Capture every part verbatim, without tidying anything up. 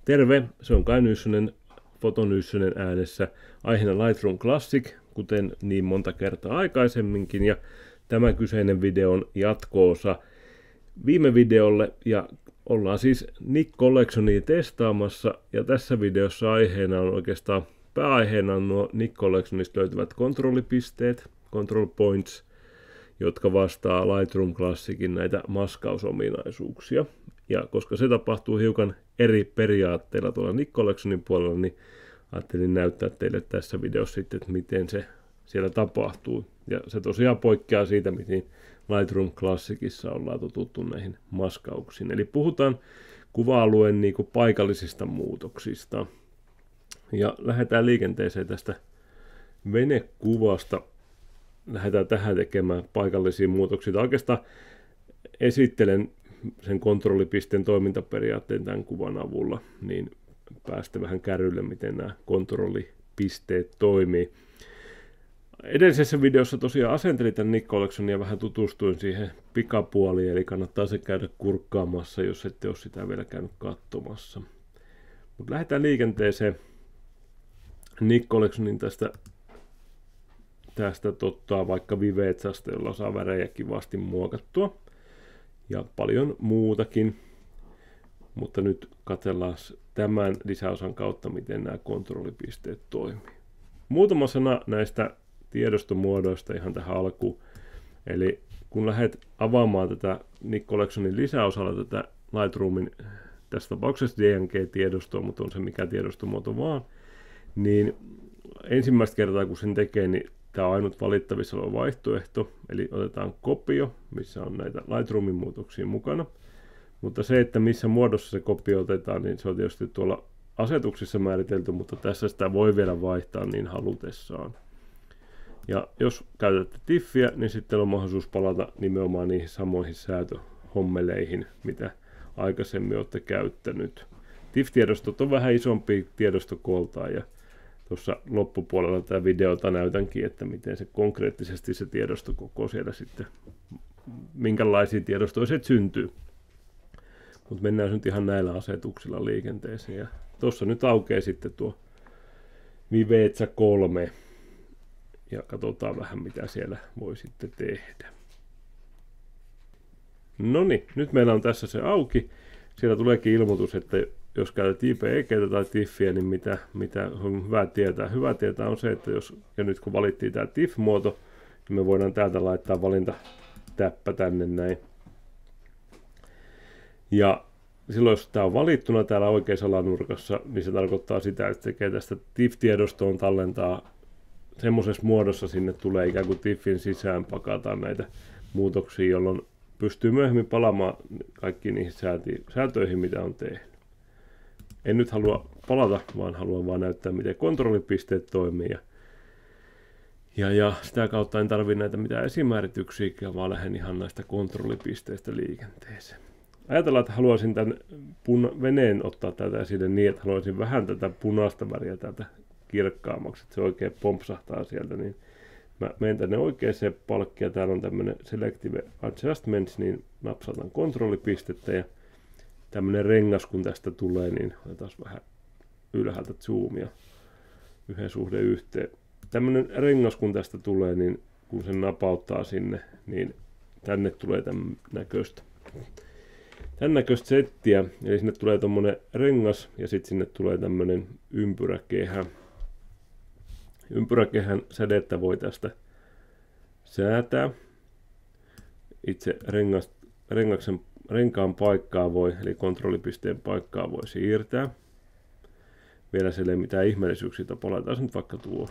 Terve, se on Kai Nyssynen, Fotonyssynen äänessä, aiheena Lightroom Classic, kuten niin monta kertaa aikaisemminkin, ja tämä kyseinen video on jatko-osa viime videolle, ja ollaan siis Nik Collectionia testaamassa, ja tässä videossa aiheena on oikeastaan, pääaiheena on nuo Nik Collectionista löytyvät kontrollipisteet, control points, jotka vastaa Lightroom Classicin näitä maskausominaisuuksia. Ja koska se tapahtuu hiukan eri periaatteilla tuolla Nik Collectionin puolella, niin ajattelin näyttää teille tässä videossa sitten, että miten se siellä tapahtuu. Ja se tosiaan poikkeaa siitä, miten Lightroom Classicissa ollaan totuttu näihin maskauksiin. Eli puhutaan kuva-alueen niin kuin paikallisista muutoksista. Ja lähdetään liikenteeseen tästä venekuvasta. Lähdetään tähän tekemään paikallisia muutoksia. Oikeastaan esittelen sen kontrollipisteen toimintaperiaatteen tämän kuvan avulla, niin päästä vähän kärrylle, miten nämä kontrollipisteet toimii. Edellisessä videossa tosiaan asentelin tämän Nik Collectionia ja vähän tutustuin siihen pikapuoliin, eli kannattaa se käydä kurkkaamassa, jos ette ole sitä vielä käynyt katsomassa. Mutta lähdetään liikenteeseen Nik Collectionin tästä, tästä tottaa vaikka Vivetsasta, jolla saa värejä kivasti muokattua. Ja paljon muutakin, mutta nyt katsellaan tämän lisäosan kautta, miten nämä kontrollipisteet toimii. Muutama sana näistä tiedostomuodoista ihan tähän alkuun. Eli kun lähdet avaamaan tätä Nik Collectionin lisäosalla tätä Lightroomin, tässä tapauksessa D N G-tiedostoa, mutta on se mikä tiedostomuoto vaan, niin ensimmäistä kertaa kun sen tekee, niin tämä on ainut valittavissa oleva vaihtoehto, eli otetaan kopio, missä on näitä Lightroomin muutoksia mukana. Mutta se, että missä muodossa se kopio otetaan, niin se on tietysti tuolla asetuksissa määritelty, mutta tässä sitä voi vielä vaihtaa niin halutessaan. Ja jos käytätte tiffiä, niin sitten on mahdollisuus palata nimenomaan niihin samoihin säätöhommeleihin, mitä aikaisemmin olette käyttänyt. Tiff-tiedostot on vähän isompi tiedostokooltaan, ja tuossa loppupuolella tätä videota näytänkin, että miten se konkreettisesti se tiedostokoko siellä sitten, minkälaisia tiedostoja se syntyy. Mutta mennään nyt ihan näillä asetuksilla liikenteeseen. Ja tuossa nyt aukeaa sitten tuo Vivetsa kolme. Ja katsotaan vähän mitä siellä voi sitten tehdä. Noniin, nyt meillä on tässä se auki. Siellä tuleekin ilmoitus, että jos käytät I P E G:tä tai Tiffiä, niin mitä, mitä on hyvä tietää. Hyvä tietää on se, että jos, ja nyt kun valittiin tämä Tiff-muoto, niin me voidaan täältä laittaa valintatäppä tänne näin. Ja silloin jos tämä on valittuna täällä oikeassa alanurkassa, niin se tarkoittaa sitä, että tekee tästä Tiff-tiedostoon tallentaa semmoisessa muodossa sinne tulee ikään kuin Tiffin sisään pakataan näitä muutoksia, jolloin pystyy myöhemmin palaamaan kaikkiin niihin säätöihin, mitä on tehnyt. En nyt halua palata, vaan haluan vaan näyttää, miten kontrollipisteet toimii. Ja, ja, ja sitä kautta en tarvitse näitä mitään esimäärityksiä, vaan lähden ihan näistä kontrollipisteistä liikenteeseen. Ajatellaan, että haluaisin tämän pun- veneen ottaa tätä esille niin, että haluaisin vähän tätä punaista väriä täältä kirkkaammaksi, että se oikein pompsahtaa sieltä. Niin mä menen tänne oikeaan palkkiin ja täällä on tämmöinen Selective Adjustments, niin napsautan kontrollipistettä ja tämmöinen rengas kun tästä tulee, niin otetaan vähän ylhäältä zoomia yhden suhde yhteen. Tämmöinen rengas kun tästä tulee, niin kun sen napauttaa sinne, niin tänne tulee tämän näköistä. Tän näköistä settiä, eli sinne tulee tommonen rengas ja sitten sinne tulee tämmönen ympyräkehä. Ympyräkehän sädettä voi tästä säätää. Itse rengas, rengaksen, renkaan paikkaa voi, eli kontrollipisteen paikkaa voi siirtää. Vielä siellä ei mitään ihmeellisyyksiä, palataan nyt vaikka tuo.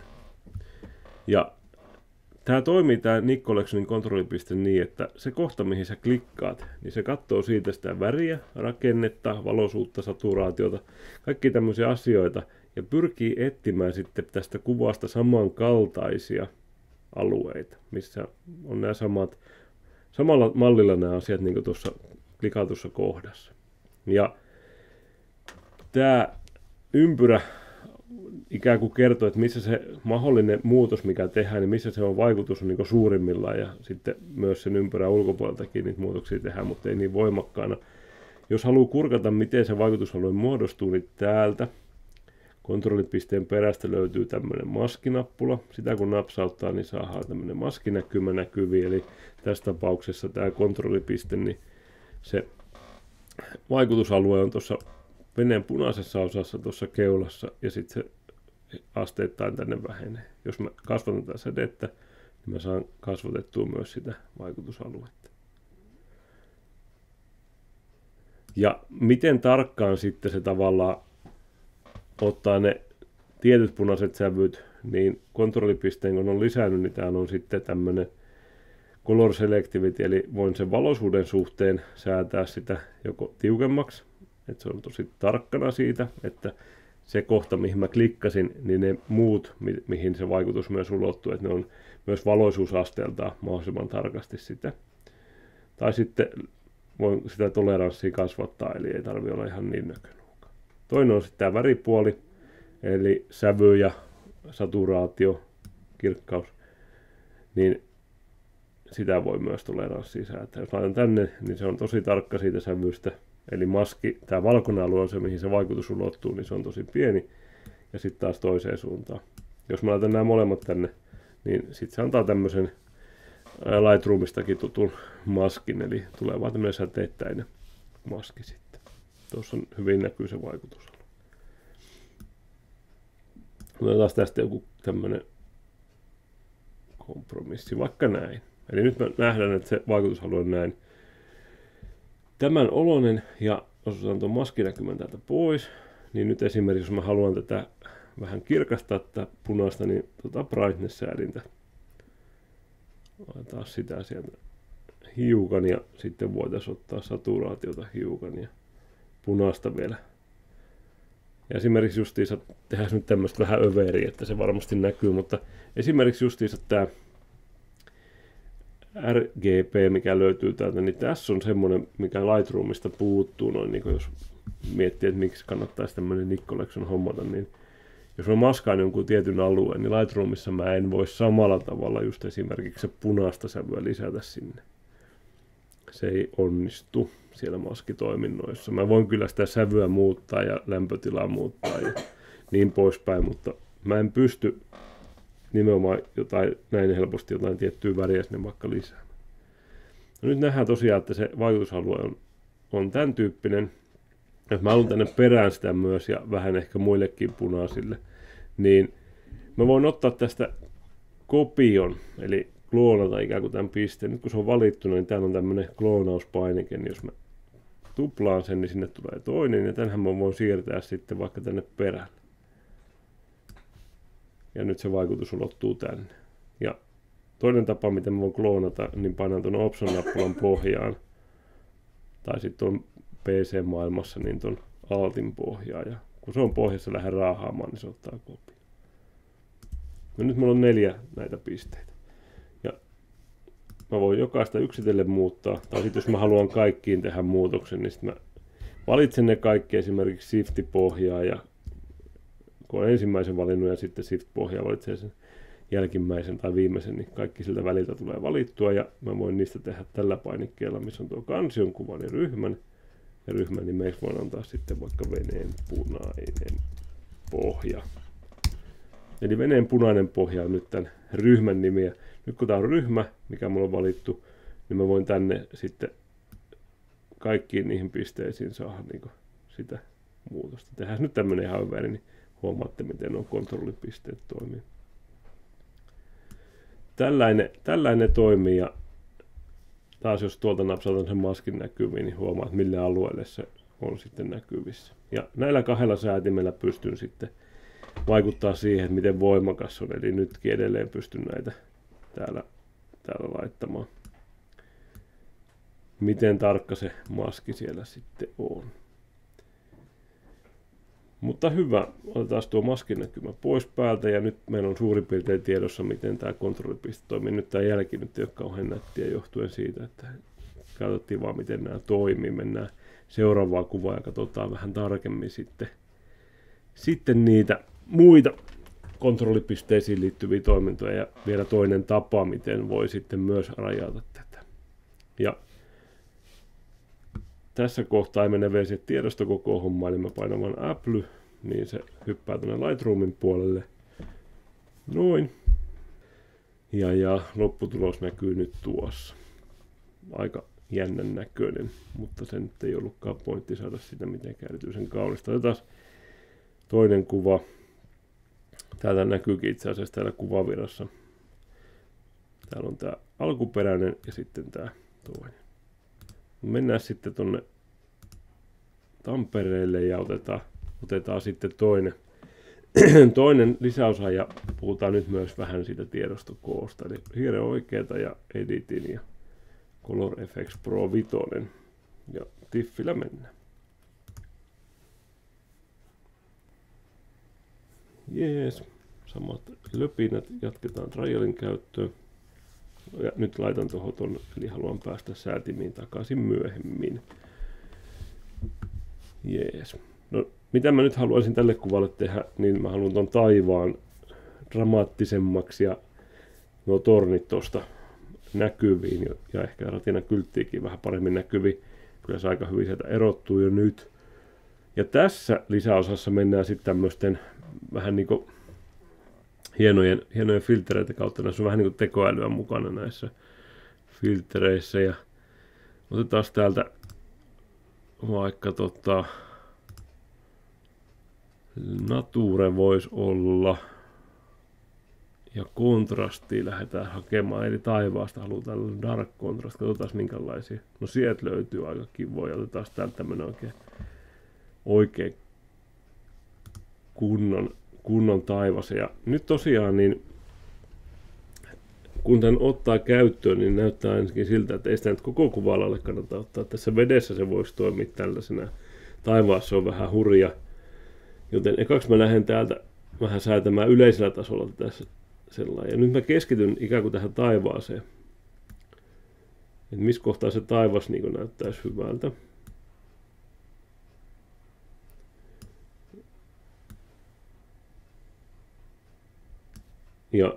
Ja tämä toimii tämä Nik Collectionin kontrollipiste niin, että se kohta mihin sä klikkaat, niin se katsoo siitä sitä väriä, rakennetta, valoisuutta, saturaatiota, kaikki tämmöisiä asioita ja pyrkii etsimään sitten tästä kuvasta samankaltaisia alueita, missä on nämä samat, samalla mallilla nämä asiat niin kuin tuossa klikatussa kohdassa. Ja tämä ympyrä ikään kuin kertoo, että missä se mahdollinen muutos, mikä tehdään, niin missä se on vaikutus on niin kuin suurimmillaan, ja sitten myös sen ympyrän ulkopuoleltakin niitä muutoksia tehdään, mutta ei niin voimakkaana. Jos haluaa kurkata, miten se vaikutusalue muodostuu, niin täältä kontrollipisteen perästä löytyy tämmöinen maskinappula. Sitä kun napsauttaa, niin saadaan tämmöinen maskinäkymä näkyviin. Eli tässä tapauksessa tämä kontrollipiste, niin se vaikutusalue on tuossa veneen punaisessa osassa tuossa keulassa ja sitten se asteittain tänne vähenee. Jos mä kasvatan tätä sädettä, niin mä saan kasvatettua myös sitä vaikutusaluetta. Ja miten tarkkaan sitten se tavallaan ottaa ne tietyt punaiset sävyt, niin kontrollipisteen kun on lisännyt, niin täällä on sitten tämmöinen color selectivity, eli voin sen valoisuuden suhteen säätää sitä joko tiukemmaksi, että se on tosi tarkkana siitä, että se kohta, mihin mä klikkasin, niin ne muut, mi- mihin se vaikutus myös ulottuu, että ne on myös valoisuusasteeltaan mahdollisimman tarkasti sitä. Tai sitten voin sitä toleranssia kasvattaa, eli ei tarvitse olla ihan niin näkönuuka. Toinen on sitten tämä väripuoli, eli sävy ja saturaatio, kirkkaus, niin sitä voi myös toleranssia säätää. Jos laitan tänne, niin se on tosi tarkka siitä sävystä. Eli maski, tämä valkoinen alue on se, mihin se vaikutus ulottuu, niin se on tosi pieni. Ja sitten taas toiseen suuntaan. Jos mä laitan nämä molemmat tänne, niin sitten se antaa tämmöisen Lightroomistakin tutun maskin. Eli tulee vaan tämmöinen säteittäinen maski sitten. Tuossa on hyvin näkyy se vaikutusalue. Otetaan tästä joku tämmöinen kompromissi, vaikka näin. Eli nyt me nähdään, että se vaikutusalue on näin. Tämän oloinen, ja jos otan tuon maskinäkymän täältä pois, niin nyt esimerkiksi jos mä haluan tätä vähän kirkastaa tätä punaista, niin tota brightness-säädintä. Laitetaan sitä sieltä hiukan ja sitten voitaisiin ottaa saturaatiota hiukan ja punaista vielä. Ja esimerkiksi justiinsa tehdään nyt tämmöistä vähän överiä, että se varmasti näkyy, mutta esimerkiksi justiinsa tämä R G B, mikä löytyy täältä, niin tässä on semmoinen, mikä Lightroomista puuttuu, noin niin kuin jos miettii, että miksi kannattaisi tämmöinen Nik Collection hommata, niin jos mä maskaan jonkun tietyn alueen, niin Lightroomissa mä en voi samalla tavalla just esimerkiksi se punaista sävyä lisätä sinne. Se ei onnistu siellä maskitoiminnoissa. Mä voin kyllä sitä sävyä muuttaa ja lämpötilaa muuttaa ja niin poispäin, mutta mä en pysty nimenomaan jotain, näin helposti jotain tiettyä väriä sinne vaikka lisää. No nyt nähdään tosiaan, että se vaikutusalue on, on tämän tyyppinen. Jos mä haluan tänne perään sitä myös ja vähän ehkä muillekin punaisille, niin mä voin ottaa tästä kopion, eli kloonata ikään kuin tämän pisteen. Nyt kun se on valittu, niin täällä on tämmöinen kloonauspainike, niin jos mä tuplaan sen, niin sinne tulee toinen, ja tämänhän mä voin siirtää sitten vaikka tänne perälle. Ja nyt se vaikutus ulottuu tänne. Ja toinen tapa, miten mä voin kloonata, niin painan tuon Option-nappulan pohjaan. Tai sitten on P C-maailmassa niin tuon Altin pohjaan. Ja kun se on pohjassa, lähden raahaamaan, niin se ottaa kopio. No nyt mulla on neljä näitä pisteitä. Ja mä voin jokaista yksitellen muuttaa. Tai sitten jos mä haluan kaikkiin tehdä muutoksen, niin sitten mä valitsen ne kaikki esimerkiksi Shift-pohjaa ja kun on ensimmäisen valinnut ja sitten Shift-pohjaa valitsee sen jälkimmäisen tai viimeisen, niin kaikki siltä väliltä tulee valittua. Ja mä voin niistä tehdä tällä painikkeella, missä on tuo kansion kuvan ja ryhmän. Ja ryhmän nimeksi voin antaa sitten vaikka veneen punainen pohja. Eli veneen punainen pohja on nyt tämän ryhmän nimi. Ja nyt kun tämä on ryhmä, mikä mulla on valittu, niin mä voin tänne sitten kaikkiin niihin pisteisiin saada niin sitä muutosta. Tehdään nyt tämmöinen ihan hyvä, niin huomaatte, miten nuo kontrollipisteet toimii. Tällainen, tällainen toimii, ja taas jos tuolta napsautan sen maskin näkyviin, niin huomaat, mille alueelle se on sitten näkyvissä. Ja näillä kahdella säätimellä pystyn sitten vaikuttaa siihen, että miten voimakas on, eli nytkin edelleen pystyn näitä täällä, täällä laittamaan. Miten tarkka se maski siellä sitten on. Mutta hyvä, otetaan tuo maskinäkymä pois päältä ja nyt meillä on suurin piirtein tiedossa, miten tämä kontrollipiste toimii. Nyt tämä jälki nyt ei ole kauhean nättiä johtuen siitä, että katsottiin vaan miten nämä toimii. Mennään seuraavaan kuvaan ja katsotaan vähän tarkemmin sitten, sitten niitä muita kontrollipisteisiin liittyviä toimintoja ja vielä toinen tapa, miten voi sitten myös rajata tätä. Ja tässä kohtaa ei mene vielä siihen tiedostokoko hommaan, niin mä painan vaan Apple, niin se hyppää tuonne Lightroomin puolelle. Noin. Ja, ja lopputulos näkyy nyt tuossa. Aika jännän näköinen, mutta se nyt ei ollutkaan pointti saada sitä mitenkään erityisen kaunista. Otetaan toinen kuva. Täältä näkyykin itse asiassa täällä kuvavirassa. Täällä on tää alkuperäinen ja sitten tää toinen. Mennään sitten tonne Tampereelle ja otetaan, otetaan sitten toinen, toinen lisäosa ja puhutaan nyt myös vähän siitä tiedostokoosta. Eli hiiren oikeeta ja Editin ja Color Efex Pro viisi ja Tiffillä mennään. Jees, samat löpinät, jatketaan trialin käyttöön. Ja nyt laitan tuohon ton, eli haluan päästä säätimiin takaisin myöhemmin. Jees. No, mitä mä nyt haluaisin tälle kuvalle tehdä, niin mä haluan ton taivaan dramaattisemmaksi ja nuo tornit tosta näkyviin ja ehkä ratinan kylttiikin vähän paremmin näkyviin. Kyllä se aika hyvin sieltä erottuu jo nyt. Ja tässä lisäosassa mennään sitten tämmöisten vähän niinku hienojen, hienojen filtreitä kautta. Näissä on vähän niinku tekoälyä mukana näissä filtreissä. Ja otetaan täältä vaikka tota Nature voisi olla. Ja kontrastia lähdetään hakemaan, eli taivaasta halutaan dark contrast. Katsotaan minkälaisia. No sieltä löytyy aika kivoja. Otetaan täältä tämmönen oikein, oikein kunnon, kunnon taivas. Ja nyt tosiaan niin kun tämän ottaa käyttöön, niin näyttää ainakin siltä, että ei sitä nyt koko kuva-alalle kannata ottaa. Tässä vedessä se voisi toimia tällaisena. Taivaassa on vähän hurja. Joten ekaksi mä lähden täältä vähän säätämään yleisellä tasolla tässä sellainen. Ja nyt mä keskityn ikään kuin tähän taivaaseen. Että missä kohtaa se taivas niin näyttäisi hyvältä. Ja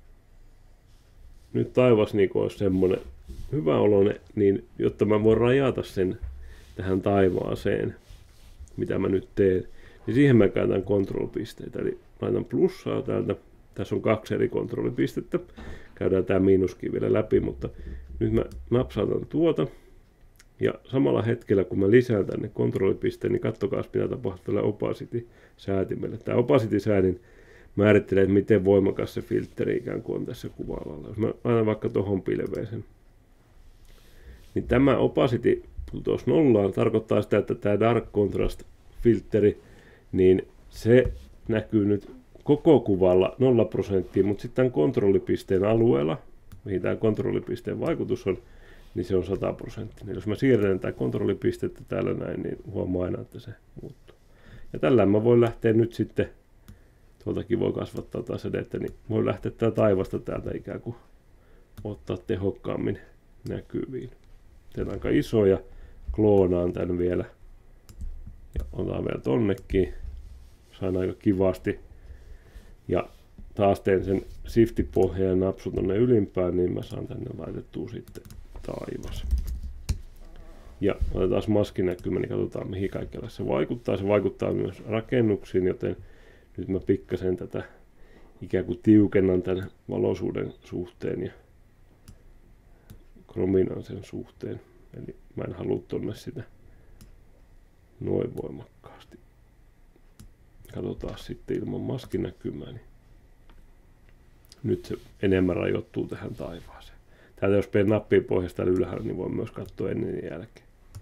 nyt taivas niin olisi semmoinen hyvä oloinen, niin jotta mä voin rajata sen tähän taivaaseen, mitä mä nyt teen, niin siihen mä käytän control-pisteitä. Eli laitan plussaa täältä. Tässä on kaksi eri kontrollipistettä. Käydään tämä miinuskin vielä läpi, mutta nyt mä napsautan tuota. Ja samalla hetkellä, kun mä lisään tänne kontrollipisteen, niin katsokaa, mitä tapahtuu tällä opacity-säätimellä. Tämä opacity-säädin määrittelee, että miten voimakas se filtteri ikään kuin on tässä kuva-alalla. Jos mä laitan vaikka tuohon pilveeseen, niin tämä opacity putosi nollaan. Tarkoittaa sitä, että tämä dark contrast-filtteri, niin se näkyy nyt koko kuvalla nolla prosenttia, mutta sitten tämän kontrollipisteen alueella, mihin tämä kontrollipisteen vaikutus on, niin se on sata prosenttia. Jos mä siirrän tätä kontrollipistettä täällä näin, niin huomaa aina, että se muuttuu. Ja tällä mä voin lähteä nyt sitten, tuoltakin voi kasvattaa taas edettä, niin voi lähteä tää taivasta täältä ikään kuin ottaa tehokkaammin näkyviin. Teen aika iso ja kloonaan tän vielä. Ja otan vielä tonnekin. Sain aika kivasti. Ja taas teen sen shiftipohjaan ja napsun tonne ylimpään, niin mä saan tänne laitettua sitten taivas. Ja otetaan maskinäkymä, niin katsotaan mihin kaikkialle se vaikuttaa. Se vaikuttaa myös rakennuksiin, joten nyt mä pikkasen tätä ikään kuin tiukennan tämän valoisuuden suhteen ja krominan sen suhteen. Eli mä en halua tonne sitä noin voimakkaasti. Katsotaan sitten ilman maskinäkymää, niin nyt se enemmän rajoittuu tähän taivaaseen. Täältä jos peen nappia pohjasta ylhäällä, niin voi myös katsoa ennen ja jälkeen.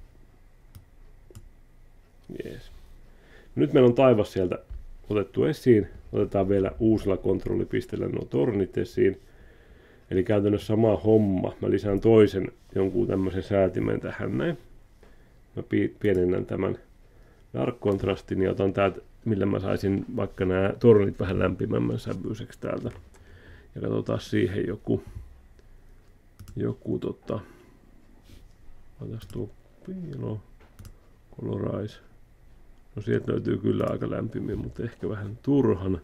Jees. Nyt meillä on taivas sieltä otettu esiin. Otetaan vielä uusilla kontrollipisteellä nuo tornit esiin. Eli käytännössä sama homma. Mä lisään toisen jonkun tämmöisen säätimen tähän näin. Mä pienennän tämän dark contrastin ja otan täältä, millä mä saisin vaikka nämä tornit vähän lämpimämmän sävyiseksi täältä. Ja katsotaan siihen joku, joku tota, otas tuo piilo, colorize. No sieltä löytyy kyllä aika lämpimin, mutta ehkä vähän turhana.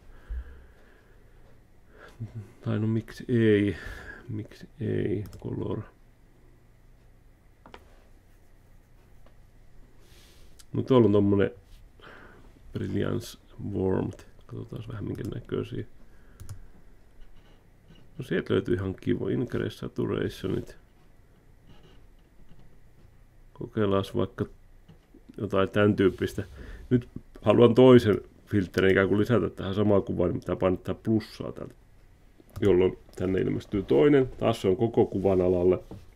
Tai no miksi ei, miksi ei, color. No tuolla on tommonen Brilliance Warmth. Katsotaan vähän minkä näköisiä. No sieltä löytyy ihan kivo. Increase Saturationit. Kokeillaan vaikka jotain tämän tyyppistä. Nyt haluan toisen filterin ikään kuin lisätä tähän samaan kuvaan, niin pitää painottaa plussaa täältä. Jolloin tänne ilmestyy toinen. Taas se on koko kuvan alalle.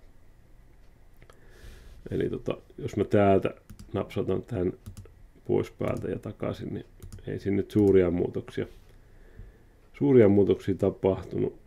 Eli tota, jos mä täältä napsatan tämän pois päältä ja takaisin, niin ei sinne nyt suuria muutoksia. Suuria muutoksia tapahtunut.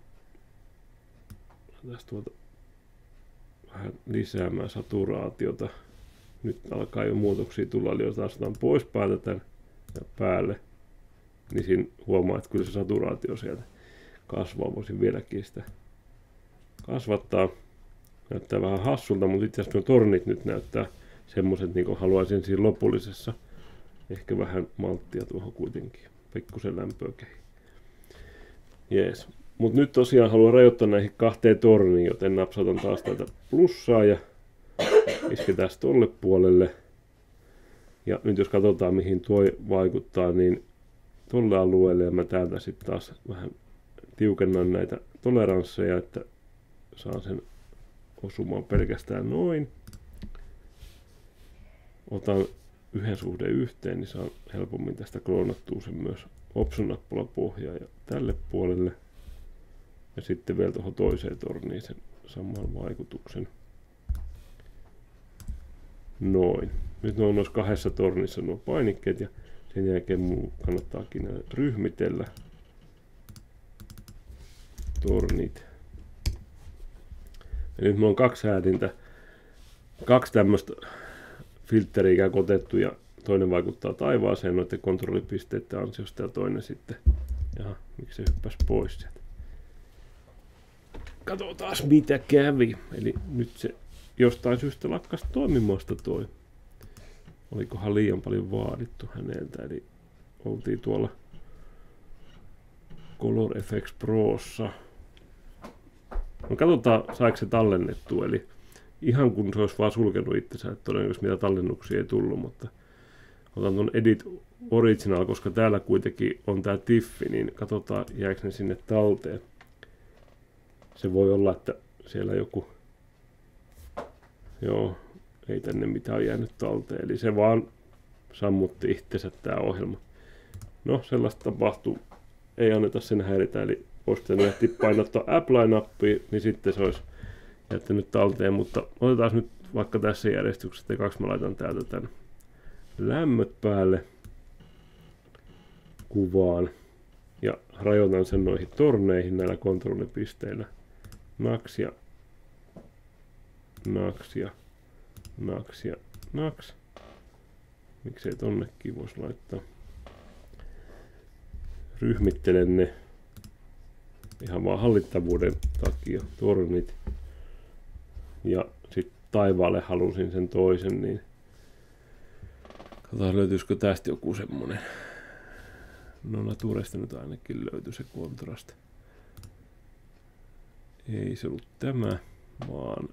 Tästä tuolta vähän lisäämään saturaatiota. Nyt alkaa jo muutoksia tulla, eli jos otetaan pois päältä tämän ja päälle, niin siinä huomaa, että kyllä se saturaatio sieltä kasvaa. Voisin vieläkin sitä kasvattaa. Näyttää vähän hassulta, mutta itse asiassa tornit nyt näyttää semmoiset, niin kuin haluaisin siinä lopullisessa. Ehkä vähän malttia tuohon kuitenkin. Pikkusen lämpöä kehi. Jees. Mutta nyt tosiaan haluan rajoittaa näihin kahteen torniin, joten napsatan taas täältä plussaa ja isketään tolle puolelle. Ja nyt jos katsotaan mihin tuo vaikuttaa, niin tolle alueelle ja mä täältä sitten taas vähän tiukennan näitä toleransseja, että saan sen osumaan pelkästään noin. Otan yhden suhde yhteen, niin saan helpommin tästä kloonattua sen myös option-nappulapohjaa ja tälle puolelle. Ja sitten vielä tuohon toiseen torniin sen saman vaikutuksen. Noin. Nyt ne on noissa kahdessa tornissa nuo painikkeet ja sen jälkeen mun kannattaakin ne ryhmitellä. Tornit. Eli nyt mulla on kaksi äädintä, kaksi tämmöistä filtteriä ikään kuin otettu ja toinen vaikuttaa taivaaseen noiden kontrollipisteiden ansiosta ja toinen sitten, jaha, miksi se hyppäsi pois sieltä. Katsotaan mitä kävi. Eli nyt se jostain syystä lakkasi toimimasta toi. Olikohan liian paljon vaadittu häneltä, eli oltiin tuolla Color Efex Prossa. No katsotaan saiko se tallennettua, eli ihan kun se olisi vaan sulkenut itsensä, että todennäköisesti mitä tallennuksia ei tullut, mutta otan tuon Edit Original, koska täällä kuitenkin on tää tiffi, niin katsotaan jääkö ne sinne talteen. Se voi olla, että siellä joku, joo, ei tänne mitään jäänyt talteen, eli se vaan sammutti itsensä tää ohjelma. No sellaista tapahtuu, ei anneta sen häiritä, eli olisi pitänyt ehtiä painottaa Apply-nappia, niin sitten se olisi jättänyt talteen, mutta otetaan nyt vaikka tässä järjestyksessä, kaksi mä laitan täältä tän lämmöt päälle kuvaan ja rajoitan sen noihin torneihin näillä kontrollipisteillä. Naks ja naks ja naks ja naks. Miksei tonnekin voisi laittaa. Ryhmittelen ne ihan vaan hallittavuuden takia, tornit. Ja sitten taivaalle halusin sen toisen, niin katsotaan löytyisikö tästä joku semmonen. No Naturesta nyt ainakin löytyi se kontrasti. Ei se ollut tämä, vaan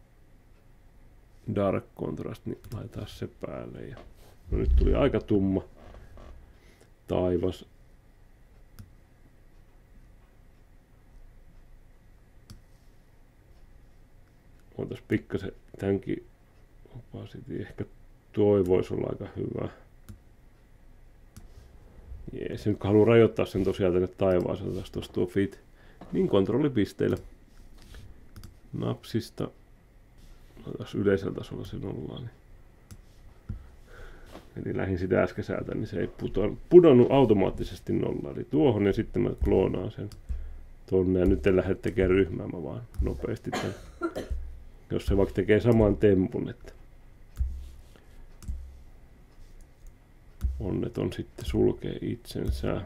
Dark Contrast, niin laitetaan se päälle. Ja no nyt tuli aika tumma taivas. Otas pikkasen tämänkin opacity, ehkä toi voisi olla aika hyvä. Jees, nyt kun haluan rajoittaa sen tosiaan tänne taivaaseen, otas tuossa tuo fit, niin kontrollipisteillä napsista, otas yleisellä tasolla se nollaa. Niin. Eli lähdin sitä äsken säätä, niin se ei pudonnut automaattisesti nollaan. Eli tuohon ja sitten mä kloonaan sen tonne ja nyt en lähde tekemään ryhmää, mä vaan nopeasti tämän. Jos se vaikka tekee saman tempun, että onneton sitten sulkee itsensä.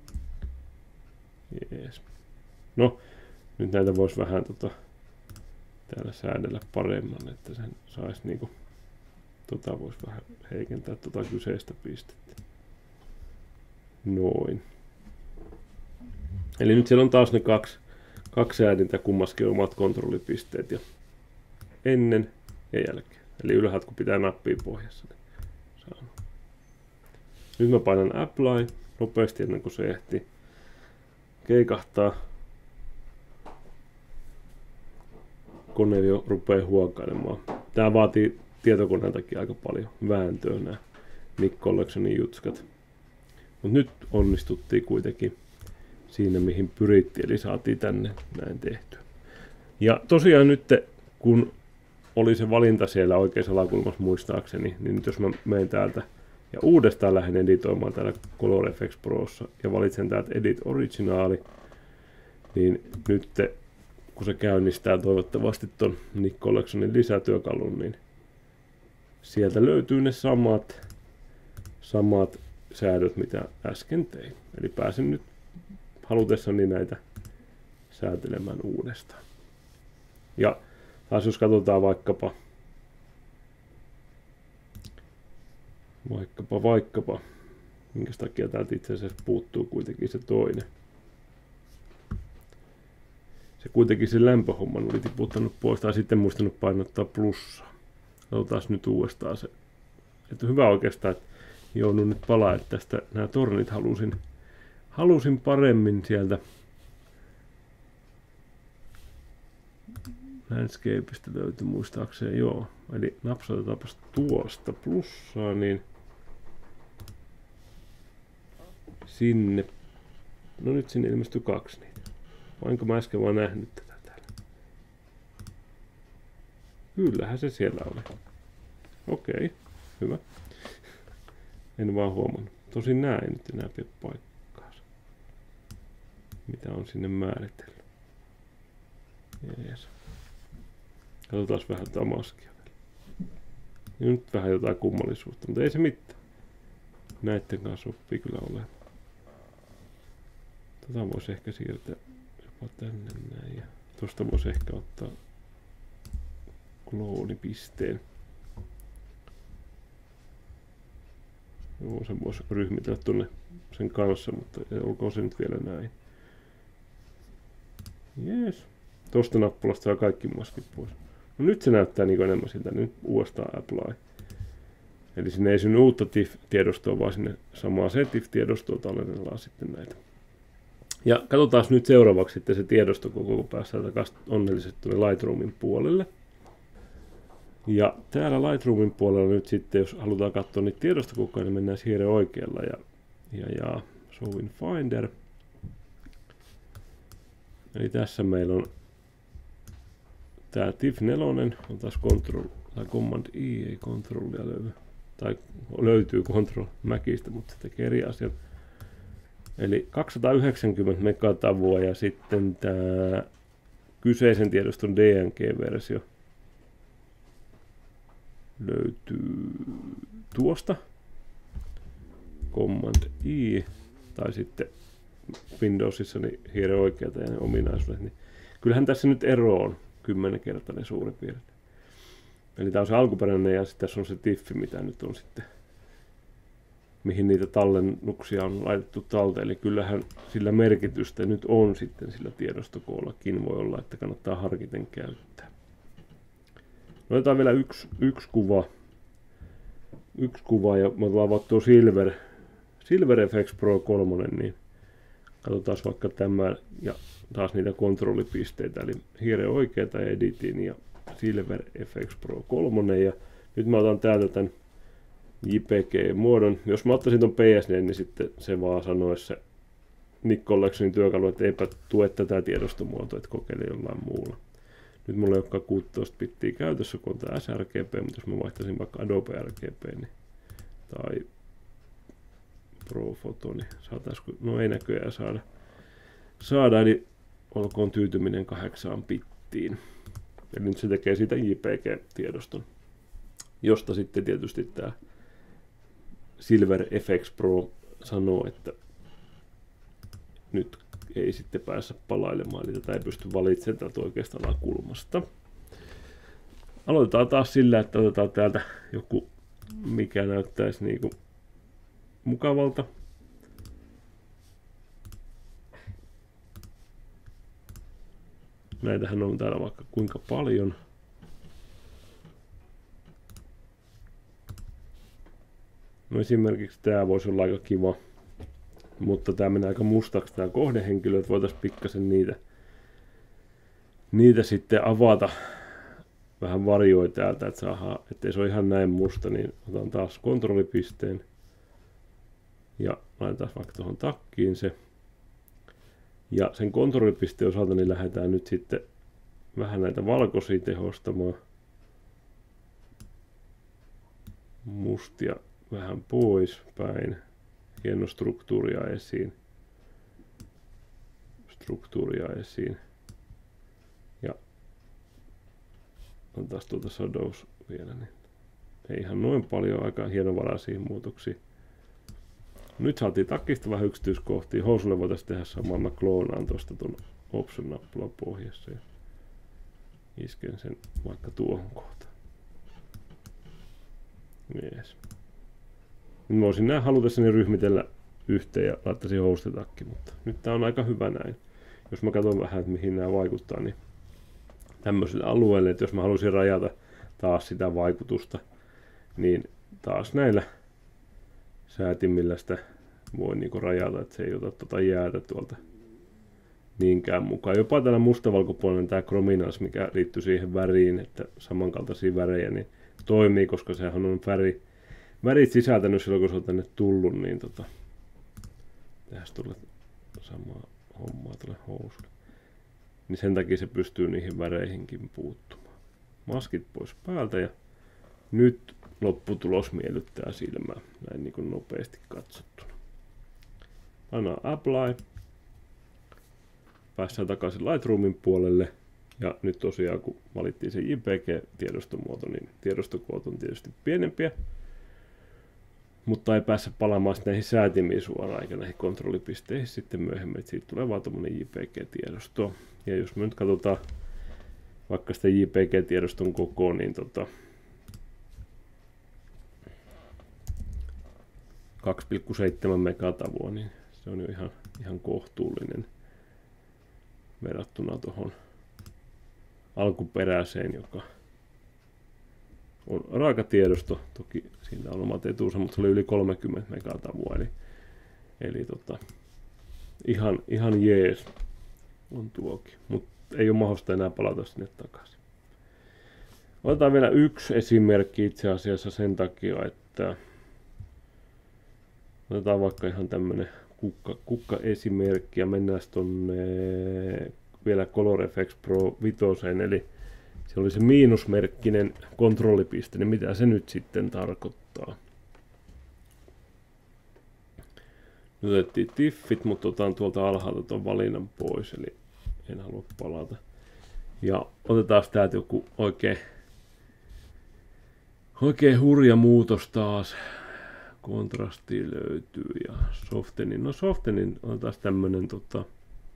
Jees. No, nyt näitä voisi vähän tota, täällä säädellä paremmin, että sen saisi niinku, tota voisi vähän heikentää tota kyseistä pistettä. Noin. Eli nyt siellä on taas ne kaksi, kaksi äädintä, kummaskin omat kontrollipisteet ja ennen ja jälkeen. Eli ylhäältä kun pitää nappia pohjassa, niin saa Nyt mä painan apply nopeasti ennen kuin se ehti keikahtaa. Kone jo rupeaa huokailemaan. Tää vaatii tietokoneeltakin aika paljon vääntöä nämä Nik Collectionin jutskat. Mut nyt onnistuttiin kuitenkin siinä mihin pyrittiin, eli saatiin tänne näin tehtyä. Ja tosiaan nyt kun oli se valinta siellä oikeassa alakulmassa muistaakseni, niin nyt jos mä menen täältä ja uudestaan lähden editoimaan täällä Color Efex Prossa ja valitsen täältä Edit Originaali, niin nyt kun se käynnistää toivottavasti ton Nik Collectionin lisätyökalun, niin sieltä löytyy ne samat, samat säädöt, mitä äsken tein. Eli pääsen nyt halutessani näitä säätelemään uudestaan. Ja taas jos katsotaan vaikkapa, vaikkapa, vaikkapa, minkä takia täältä itse asiassa puuttuu kuitenkin se toinen. Se kuitenkin se lämpöhomman oli tiputtanut pois, tai sitten muistanut painottaa plussaa. Katsotaan nyt uudestaan se. Että hyvä oikeastaan, että joudun nyt palaa, että tästä nämä tornit halusin, halusin paremmin sieltä Landscapeista löytyi muistaakseen, joo. Eli napsautetaanpa tuosta plussaa, niin sinne, no nyt sinne ilmestyi kaksi niitä. Vainko mä äsken vaan nähnyt tätä täällä? Kyllähän se siellä oli. Okei, hyvä. En vaan huomannut. Tosin nää ei nyt enää pidä paikkaansa. Mitä on sinne määritellyt? Jees. Katsotaan vähän Damaskia. Ja nyt vähän jotain kummallisuutta, mutta ei se mitään. Näitten kanssa sopii kyllä olemaan. Tätä voisi ehkä siirtää jopa tänne näin. Ja tosta voisi ehkä ottaa kloonipisteen. Joo, sen voisi ryhmitellä tuonne sen kanssa, mutta olkoon se nyt vielä näin. Jees. Tosta nappulasta saa kaikki maskit pois. No nyt se näyttää niin enemmän siltä. Nyt uudestaan apply. Eli sinne ei synny uutta T I F-tiedostoa, vaan sinne samaa se T I F-tiedostoa tallennellaan sitten näitä. Ja katsotaan nyt seuraavaksi sitten se tiedosto koko päässä takaisin onnellisesti tuonne Lightroomin puolelle. Ja täällä Lightroomin puolella nyt sitten, jos halutaan katsoa niitä tiedostokokoja, niin mennään hiiren oikealla ja, ja, ja Show in Finder. Eli tässä meillä on tää T I F neljä, on taas Control, tai Command I, ei Controlia löydy. Tai löytyy Control Macista, mutta se tekee eri asian. Eli kaksisataayhdeksänkymmentä megatavua ja sitten tämä kyseisen tiedoston D N G-versio löytyy tuosta. Command I tai sitten Windowsissa niin hiiren oikealta ja ne ominaisuudet. Niin kyllähän tässä nyt ero on kymmenkertainen suurin piirtein. Eli tämä on se alkuperäinen ja sitten tässä on se T I F, mitä nyt on sitten, mihin niitä tallennuksia on laitettu talteen. Eli kyllähän sillä merkitystä nyt on sitten sillä tiedostokoollakin. Voi olla, että kannattaa harkiten käyttää. Otetaan vielä yksi, yksi kuva. Yksi kuva ja me otetaan vaikka tuo Silver, Silver Efex Pro kolme, niin katsotaan vaikka tämä ja taas niitä kontrollipisteitä. Eli hiiren oikeata editin ja Silver Efex Pro kolme. Ja nyt mä otan täältä tämän J P G-muodon. Jos mä ottaisin ton P S D, niin sitten se vaan sanoisi se Nik Collectionin työkalu, että eipä tue tätä tiedostomuotoa, että kokeile jollain muulla. Nyt mulla ei olekaan kuusitoista bittiä käytössä, kun on tää S R G B, mutta jos mä vaihtaisin vaikka Adobe R G B niin, tai Pro Photo, niin saataisiko, no ei näköjään saada. Saada, eli olkoon tyytyminen kahdeksaan bittiin. Eli nyt se tekee siitä J P G-tiedoston, josta sitten tietysti tämä Silver Efex Pro sanoo, että nyt ei sitten päässä palailemaan, eli tätä ei pysty valitsemaan täältä oikeasta alakulmasta. Aloitetaan taas sillä, että otetaan täältä joku, mikä näyttäisi niinku mukavalta. Näitähän on täällä vaikka kuinka paljon. No esimerkiksi tämä voisi olla aika kiva, mutta tämä menee aika mustaksi tämä kohdehenkilö, että voitaisiin pikkasen niitä, niitä sitten avata. Vähän varjoi täältä, että saadaan, ettei se ole ihan näin musta, niin otan taas kontrollipisteen ja laitetaan vaikka tuohon takkiin se. Ja sen kontrollipisteen osalta niin lähdetään nyt sitten vähän näitä valkoisia tehostamaan. Mustia vähän pois päin. Hieno struktuuria esiin. Struktuuria esiin. Ja on taas tuota shadows vielä. Niin ei ihan noin paljon, aika hienovaraisia muutoksia. Nyt saatiin takkista vähän yksityiskohtia. Housulle voitaisiin tehdä samaa. Mä kloonaan tuosta tuon option-nappulan pohjassa ja isken sen vaikka tuohon kohtaan. Jees. Mä voisin nää halutessani ryhmitellä yhteen ja laittaisin houstitakki, mutta nyt tää on aika hyvä näin. Jos mä katson vähän, että mihin nämä vaikuttaa, niin tämmöiselle alueelle, että jos mä haluaisin rajata taas sitä vaikutusta, niin taas näillä säätimillä sitä voi niinku rajata, että se ei ota tuota jäätä tuolta niinkään mukaan. Jopa tällä mustavalkopuolinen tämä chrominance, mikä liittyy siihen väriin, että samankaltaisia värejä, niin toimii, koska sehän on väri, värit sisältänyt silloin, kun se on tänne tullut, niin tota, tehdään tuolle samaa hommaa tuolle housulle. Niin sen takia se pystyy niihin väreihinkin puuttumaan. Maskit pois päältä ja nyt lopputulos miellyttää silmää, näin niin kuin nopeasti katsottuna. Pannaan apply. Päästään takaisin Lightroomin puolelle. Ja nyt tosiaan kun valittiin se J P G-tiedostomuoto, niin tiedostokoot on tietysti pienempiä. Mutta ei päässä palaamaan näihin säätimiin suoraan eikä näihin kontrollipisteihin sitten myöhemmin. Että siitä tulee vaan tommonen J P G-tiedosto. Ja jos me nyt katsotaan vaikka sitä J P G-tiedoston kokoa, niin tota kaksi pilkku seitsemän megatavua, niin se on jo ihan, ihan kohtuullinen verrattuna tuohon alkuperäiseen, joka on raakatiedosto. Toki siinä on omat etuunsa, mutta se oli yli kolmekymmentä megatavua, eli, eli tota, ihan, ihan jees on tuokin, mutta ei ole mahdollista enää palata sinne takaisin. Otetaan vielä yksi esimerkki itse asiassa sen takia, että otetaan vaikka ihan tämmönen kukka, kukka-esimerkki ja mennään tonne vielä ColorFX Pro viisi, eli se oli se miinusmerkkinen kontrollipiste, niin mitä se nyt sitten tarkoittaa? Nyt otettiin tiffit, mutta otan tuolta alhaalta tuon valinnan pois, eli en halua palata. Ja otetaan täältä joku oikein, oikein hurja muutos taas. Kontrasti löytyy ja softenin. No softenin on taas tämmönen tota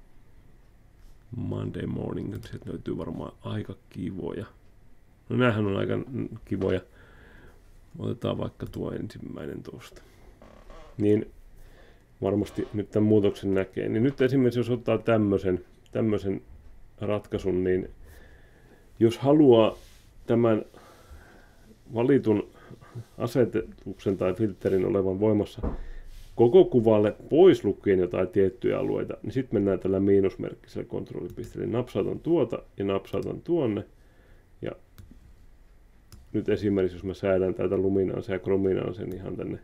Monday morning. Sieltä löytyy varmaan aika kivoja. No näähän on aika kivoja. Otetaan vaikka tuo ensimmäinen tuosta. Niin varmasti nyt tämän muutoksen näkee. Niin nyt esimerkiksi jos ottaa tämmöisen, tämmöisen ratkaisun, niin jos haluaa tämän valitun asetuksen tai filterin olevan voimassa koko kuvalle pois lukien jotain tiettyjä alueita, niin sitten mennään tällä miinusmerkkisellä kontrollipisteellä. Napsautan tuota ja napsautan tuonne. Ja nyt esimerkiksi jos mä säädän täältä luminaansa ja chrominaansen ihan tänne,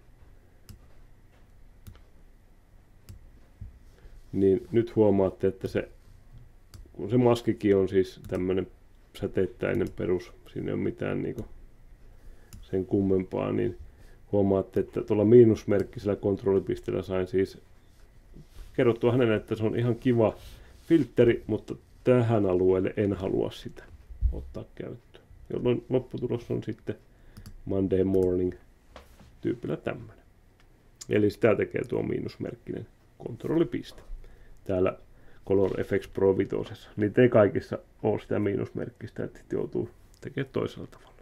niin nyt huomaatte, että se, kun se maskikin on siis tämmönen säteittäinen perus, siinä ei ole mitään niinku sen kummempaa, niin huomaatte, että tuolla miinusmerkkisellä kontrollipisteellä sain siis kerrottua hänelle, että se on ihan kiva filtteri, mutta tähän alueelle en halua sitä ottaa käyttöön. Jolloin lopputulos on sitten Monday morning tyypillä tämmöinen. Eli sitä tekee tuo miinusmerkkinen kontrollipiste. Täällä ColorFX Pro viisi. Niitä ei kaikissa ole sitä miinusmerkkistä, että joutuu tekemään toisella tavalla.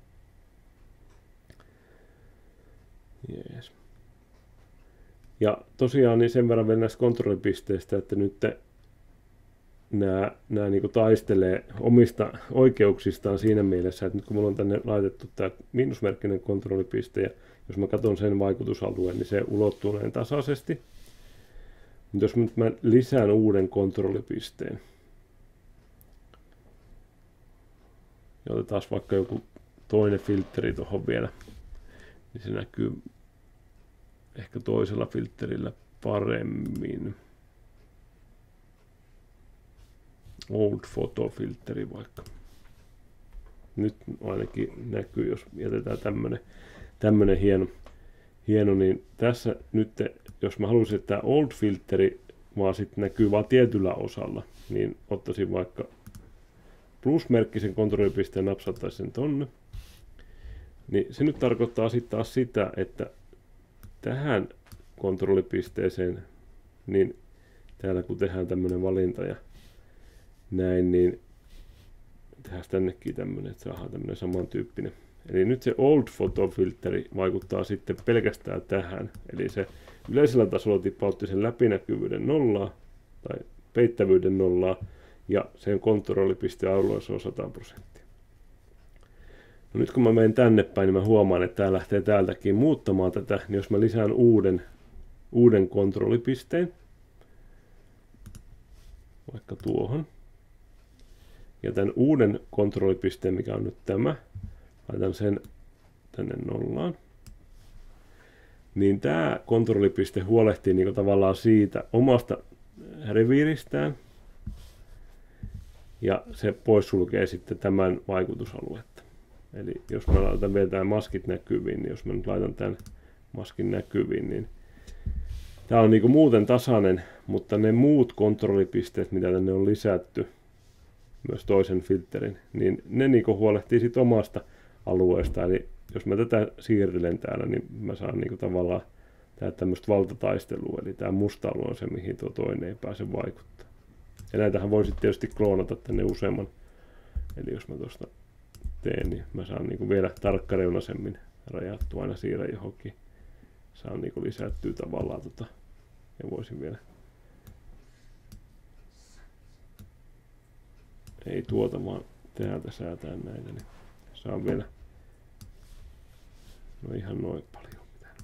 Jees. Ja tosiaan niin sen verran vielä näistä kontrollipisteistä, että nyt te, nämä, nämä niin kuin taistelee omista oikeuksistaan siinä mielessä, että nyt kun mulla on tänne laitettu tämä miinusmerkkinen kontrollipiste, ja jos mä katson sen vaikutusalueen, niin se ulottuu näin tasaisesti. Mutta jos nyt mä lisään uuden kontrollipisteen, ja otetaan vaikka joku toinen filtteri tuohon vielä, niin se näkyy ehkä toisella filterillä paremmin. Old Photo-filteri vaikka. Nyt ainakin näkyy, jos jätetään tämmönen, tämmönen hieno, hieno, niin tässä nyt, jos mä haluaisin, että tämä Old-filteri vaan sitten näkyy vaan tietyllä osalla, niin ottaisin vaikka plusmerkkisen kontrollipisteen, napsattaisin sen tonne. Niin se nyt tarkoittaa sitten taas sitä, että tähän kontrollipisteeseen, niin täällä kun tehdään tämmöinen valinta ja näin, niin tehdään tännekin tämmöinen, että saadaan tämmöinen samantyyppinen. Eli nyt se Old Photo-filteri vaikuttaa sitten pelkästään tähän. Eli se yleisellä tasolla tipautti sen läpinäkyvyyden nollaa tai peittävyyden nollaa ja sen kontrollipisteen alueessa on sata prosenttia. No nyt kun mä menen tänne päin, niin mä huomaan, että tää lähtee täältäkin muuttamaan tätä. Niin jos mä lisään uuden, uuden kontrollipisteen, vaikka tuohon, ja tämän uuden kontrollipisteen, mikä on nyt tämä, laitan sen tänne nollaan, niin tämä kontrollipiste huolehtii niin tavallaan siitä omasta reviiristään, ja se poissulkee sitten tämän vaikutusaluetta. Eli jos mä laitan vielä tämän maskit näkyviin, niin jos mä nyt laitan tämän maskin näkyviin, niin tämä on niin muuten tasainen, mutta ne muut kontrollipisteet, mitä tänne on lisätty, myös toisen filterin, niin ne niin huolehtii sit omasta alueesta. Eli jos mä tätä siirtelen täällä, niin mä saan niin tavallaan tää tämmöistä valtataistelua. Eli tämä musta alue on se, mihin tuo toinen ei pääse vaikuttaa. Ja näitähän voi sitten tietysti kloonata tänne useamman. Eli jos mä tuosta teen, niin mä saan niin vielä tarkkareunaisemmin rajattua, aina siirrä johonkin. Saan niin lisättyä tavallaan tota, ja voisin vielä ei tuota, vaan täältä säätää näitä, niin saan vielä no ihan noin paljon.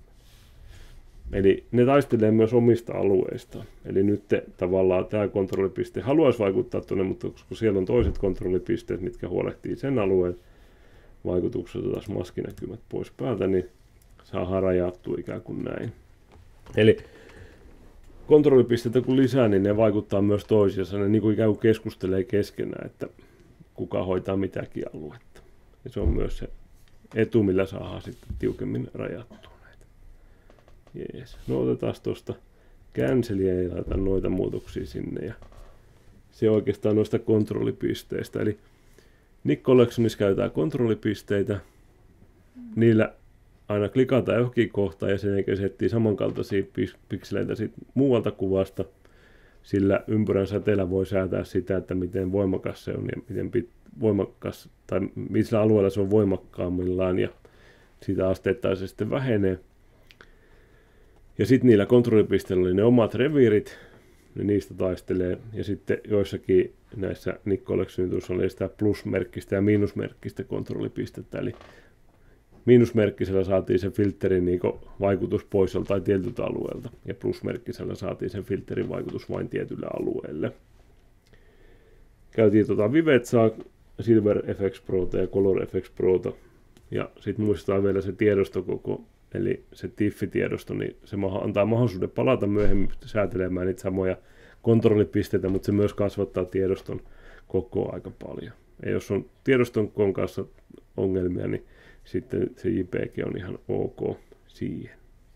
Eli ne taistelee myös omista alueistaan. Eli nyt te, tavallaan tämä kontrollipiste haluaisi vaikuttaa tuonne, mutta kun siellä on toiset kontrollipisteet, mitkä huolehtii sen alueen vaikutuksesta taas maskinäkymät pois päältä, niin saadaan rajattua ikään kuin näin. Eli kontrollipisteitä kun lisää, niin ne vaikuttaa myös toisiinsa. Ne niin kuin ikään kuin keskustelee keskenään, että kuka hoitaa mitäkin aluetta. Ja se on myös se etu, millä saadaan sitten tiukemmin rajattua näitä. Jees. No otetaan tuosta canceliä ja laitetaan noita muutoksia sinne. Ja se oikeastaan noista kontrollipisteistä. Eli Nik Collectionissa käytetään kontrollipisteitä. Niillä aina klikataan johonkin kohtaan ja sen jälkeen se etsii samankaltaisia pikseleitä sit muualta kuvasta. Sillä ympyrän säteellä voi säätää sitä, että miten voimakas se on ja miten pit, voimakas, tai missä alueella se on voimakkaammillaan ja siitä asteittain sitten vähenee. Ja sitten niillä kontrollipisteillä oli ne omat reviirit, ne niistä taistelee. Ja sitten joissakin näissä Nik Collectionissa oli sitä plusmerkkistä ja miinusmerkkistä kontrollipistettä. Eli miinusmerkkisellä saatiin sen filterin niin vaikutus pois joltain tietyltä alueelta, ja plusmerkkisellä saatiin sen filterin vaikutus vain tietylle alueelle. Käytiin tuota Vivetsaa, Silver F X Prota ja Color F X Prota, ja sitten muistetaan vielä se tiedostokoko, eli se Tiffi-tiedosto, niin se antaa mahdollisuuden palata myöhemmin säätelemään niitä samoja kontrollipisteitä, mutta se myös kasvattaa tiedoston kokoa aika paljon. Ja jos on tiedoston koon kanssa ongelmia, niin sitten se J P G on ihan ok siihen.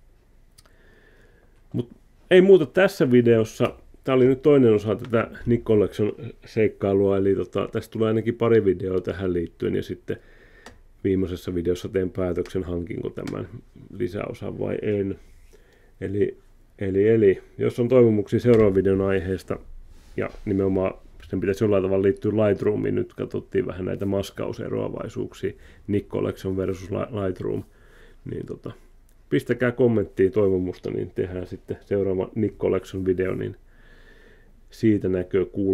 Mut ei muuta tässä videossa. Tämä oli nyt toinen osa tätä Nik Collection seikkailua, eli tota, tästä tulee ainakin pari videoa tähän liittyen, ja sitten viimeisessä videossa teen päätöksen, hankinko tämän lisäosan vai en. Eli, eli, eli jos on toivomuksia seuraavan videon aiheesta, ja nimenomaan sen pitäisi jollain tavalla liittyä Lightroomiin. Nyt katsottiin vähän näitä maskauseroavaisuuksia, Nik Collection versus Lightroom. Niin tota, pistäkää kommenttia toivomusta, niin tehdään sitten seuraava Nik Collection video, niin siitä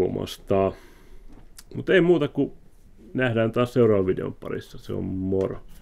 näkökulmasta. Mutta ei muuta kuin nähdään taas seuraavan videon parissa. Se on moro.